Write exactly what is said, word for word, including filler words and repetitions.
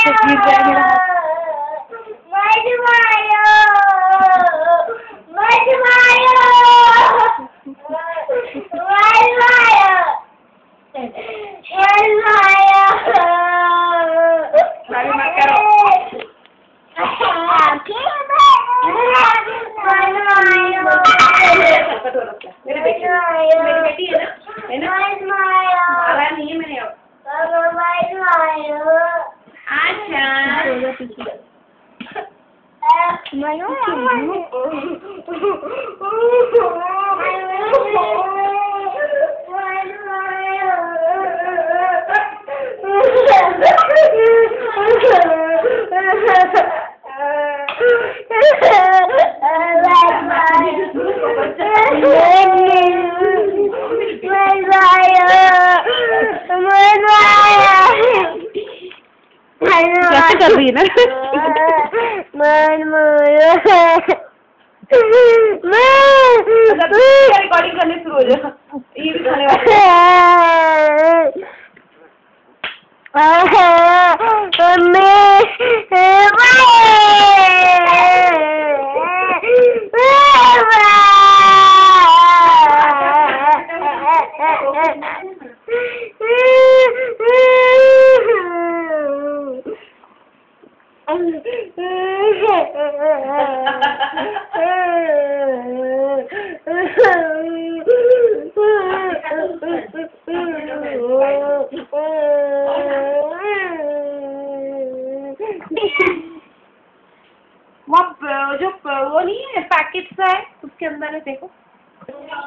गिर गया मेरा हाथ। मेरी बेटी मेरी बेटी है ना, है ना? मारा नहीं है मैंने अब। कैसे कर रही है ना? रिकॉर्डिंग करने शुरू हो जाओ, ये भी खाने वाले वो जो वो नहीं है पैकेट सा है, उसके अंदर है, देखो।